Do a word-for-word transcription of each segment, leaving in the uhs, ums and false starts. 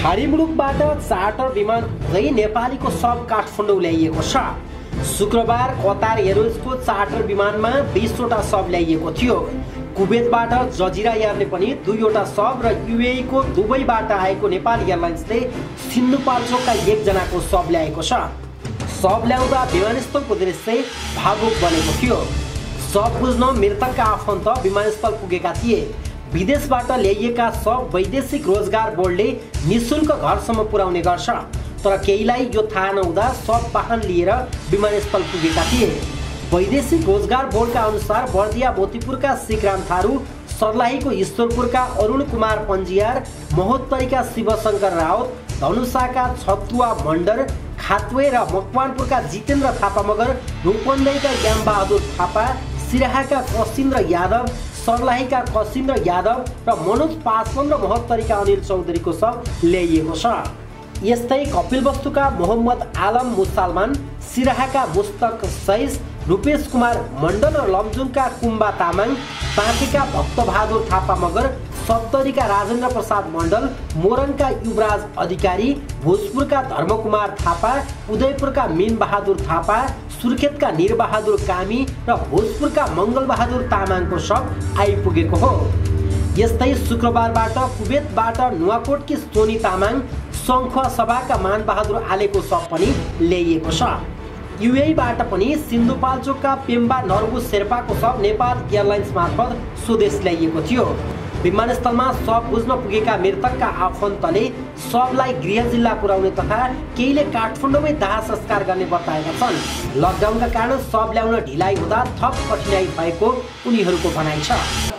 खाडी मुलुकबाट चार्टर विमान हुँदै नेपालीको शव काठमाडौँ ल्याइएको छ। शुक्रबार कतार एयरवेजको चार्टर विमानमा बीसवटा शव ल्याइएको थियो। कुवेतबाट जजिरा एयरले पनि दुईवटा शव र युएईको दुबईबाट आएको नेपाल एयरलाइन्सले सिन्धुपाल्चोकका एकजनाको शव ल्याएको छ। शव ल्याउँदा विमानस्थलको दृश्य भावुक बनेको थियो। शव बुझ्न मृतकका आफन्त विमानस्थल पुगेका थिए। विदेशबाट ल्याइएका शव वैदेशिक रोजगार बोर्डले निशुल्क घरसम्म पुर्याउने गर्छ, तर केहीलाई यो थाहा नहुँदा शव वाहन लिएर विमानस्थल पुगेका थिए। वैदेशिक रोजगार बोर्डका अनुसार बर्दिया मोतीपुरका सिकराम थारू, सर्लाहीको ईश्वरपुरका अरुण कुमार पन्जियार, महोत्तरीका शिवशंकर राउत, धनुषाका छतुवा मण्डर, खातवे र मकवानपुरका जितेन्द्र थापा मगर, रूपन्देहीका ज्ञानबहादुर थापा, सिराहाका कसिन्द्र यादव, सर्लाहीका कसिन्द्र यादव र मनोज पासवान र महोत्तरीका अनिल चौधरीको शव ल्याइएको छ। यस्तै कपिलवस्तुका मोहम्मद आलम मुसलमान, सिराहाका मुस्तक सैस, रूपेश कुमार मण्डल र लमजुङका कुम्बा तामाङ, बाँकेका भक्तबहादुर थापा मगर, सप्तरीका राजेन्द्र प्रसाद मण्डल, मोरङका युवराज अधिकारी, भोजपुरका धर्मकुमार थापा, उदयपुरका मीन बहादुर थापा, सुर्खेतका निरबहादुर कामी र भोजपुरका मङ्गलबहादुर तामाङको शव आइपुगेको हो। यस्तै शुक्रबारबाट कुवेतबाट नुवाकोटकी सोनी तामाङ, सङ्खुवा सभाका मानबहादुर आलेको शव पनि ल्याइएको छ। युएईबाट पनि सिन्धुपाल्चोकका पेम्बा नर्बु शेर्पाको शव नेपाल एयरलाइन्स मार्फत स्वदेश ल्याइएको थियो। विमानस्थलमा शव बुझ्न पुगेका मृतकका आफन्तले शवलाई गृह जिल्ला पुर्याउने तथा केहीले काठमाडौँमै दाह संस्कार गर्ने बताएका छन्। लकडाउनका कारण शव ल्याउन ढिलाइ हुँदा थप कठिनाइ भएको उनीहरूको भनाइ छ।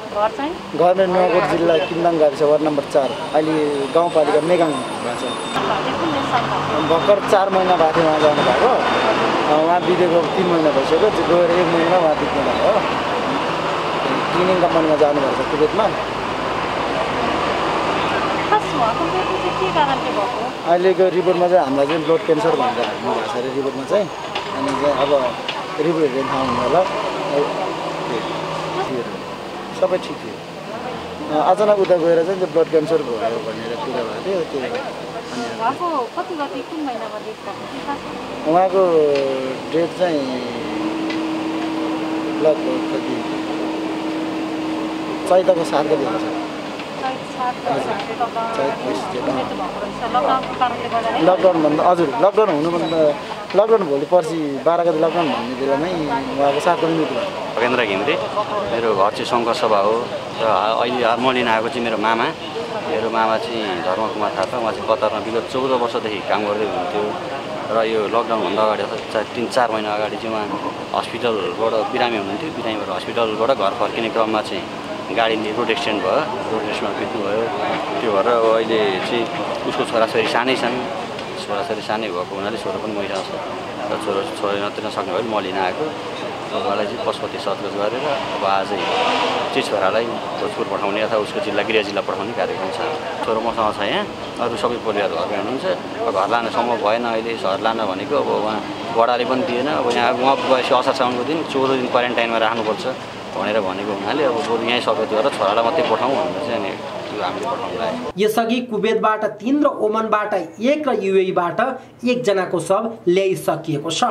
घर में नुवाकोट जिल्ला किमदाङ गाविस वार्ड नम्बर चार, अहिले गाउँपालिका मेगाङ भएको छ। भर्खर चार महिना भएको थियो उहाँ जानु भएको। उहाँ बितेको तिन महिना भइसक्यो, गएर एक महिना उहाँ बित्नु भएको हो। क्लिनिङ कम्पनीमा जानुभएको छ कुवेतमा। अहिलेको रिपोर्टमा चाहिँ हामीलाई चाहिँ ब्लड क्यान्सर भनेर हाल्नु भएको छ अरे रिपोर्टमा चाहिँ। अनि चाहिँ अब रिपोर्ट हेरेर थाहा हुनु होला। सबै ठिक थियो। अचानक उता गएर चाहिँ त्यो ब्लड क्यान्सर भयो भनेर कुरा भएको थियो। त्यो उहाँको डेट चाहिँ लगभग कति चैतको सात गते हुन्छ। लकडाउन भन्दा हजुर लकडाउन हुनुभन्दा लकडाउन भोलि पर्सि बाह्र गते लकडाउन भन्ने बेलामै उहाँको सात गते मृत्यु भयो। भगेन्द्र घिमिरे, मेरो घर चाहिँ शङ्कर सभा हो र अहिले म लिन आएको चाहिँ मेरो मामा। मेरो मामा चाहिँ धर्मकुमार थापा, उहाँ चाहिँ कतारमा विगत चौध वर्षदेखि काम गर्दै हुनुहुन्थ्यो र यो लकडाउनभन्दा अगाडि अर्थात् तिन चार महिना अगाडि चाहिँ उहाँ हस्पिटलबाट बिरामी हुनुहुन्थ्यो। बिरामीबाट हस्पिटलबाट घर फर्किने क्रममा चाहिँ गाडीले रोड एक्सिडेन्ट भयो, रोड एक्सिडेन्टमा बित्नुभयो। त्यो भएर अब अहिले चाहिँ उसको छोराछोरी सानै छन्। छोराछोरी सानै भएको हुनाले छोरो पनि मैसँग छ र छोरो छोरा नतिर्न सक्ने भयो। म लिन आएको उहाँलाई चाहिँ पशुपति सदगज गरेर अब आजै चाहिँ छोरालाई भोजपुर पठाउने अथवा उसको जिल्ला गृह जिल्ला पठाउने कार्यक्रम छ। छोरो मसँग छ यहाँ, अरू सबै परिवार घरमै हुनुहुन्छ। घर लान सम्भव भएन अहिले, घर लान भनेको अब उहाँ बडाले पनि दिएन। अब यहाँ उहाँ गएपछि असार साउनको दिन चौध दिन क्वारेन्टाइनमा राख्नुपर्छ भनेर भनेको हुनाले अब बरु यहीँ सबै गरेर छोरालाई मात्रै पठाउँ भनेर चाहिँ अनि त्यो हामीले पठाउनु लाग्यो। यसअघि कुवेतबाट तीन र ओमनबाट एक र युएईबाट एकजनाको शव ल्याइसकिएको छ।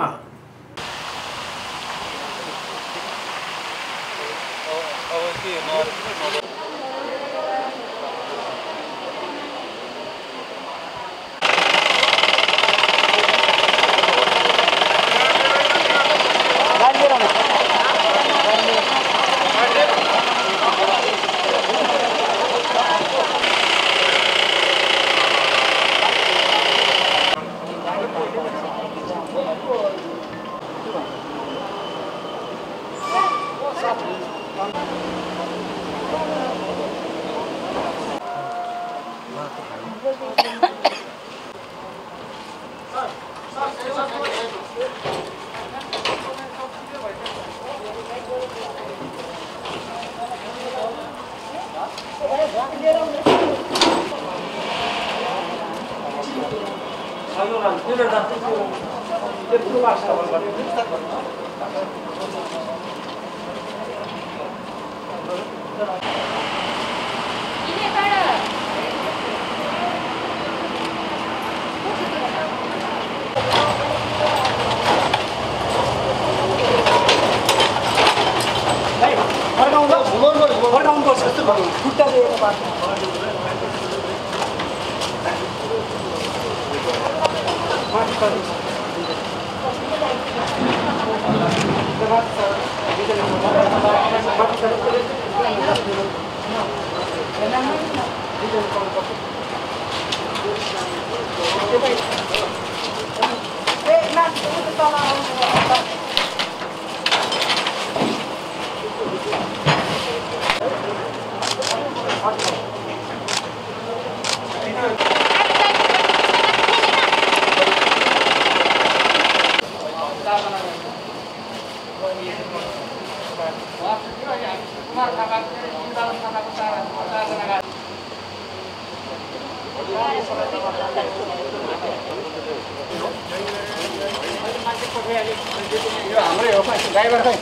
हाम्रै हो खै ड्राइभर खै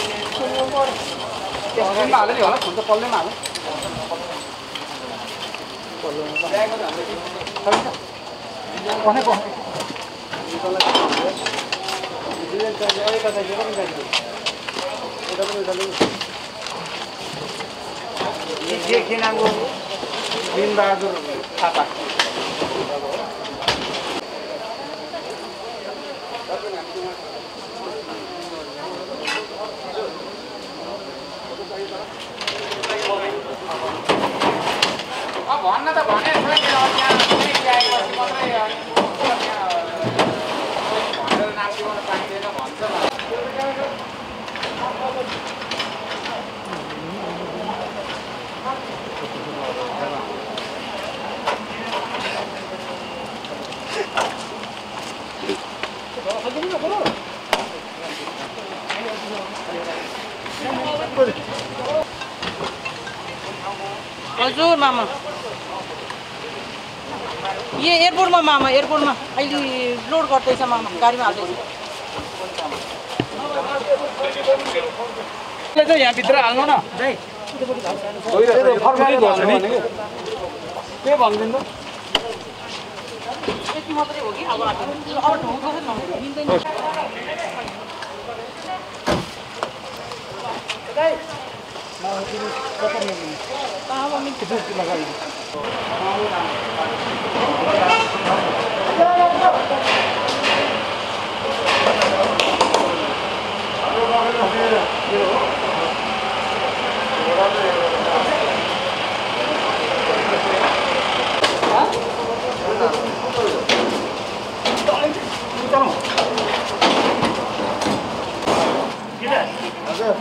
त्यसमा हाल्यो नि होला फोन त पल्लेमा हाल्यो देखिनाको दिनबहादुर थापा भन्न त भने त्यहाँ कुनै ल्याएपछि मात्रै भनेर नाम दिउन पाइँदैन भन्छ हजुर मामा यो एयरपोर्टमा मामा एयरपोर्टमा अहिले लोड गर्दैछ मामा गाडीमा हाल्दैछ यहाँ भित्र हाल्नु न के भनिदिनु यति मात्रै हो कि अब अब ठाउँ कसरी मिल्दैन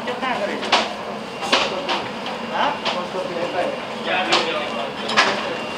हजुर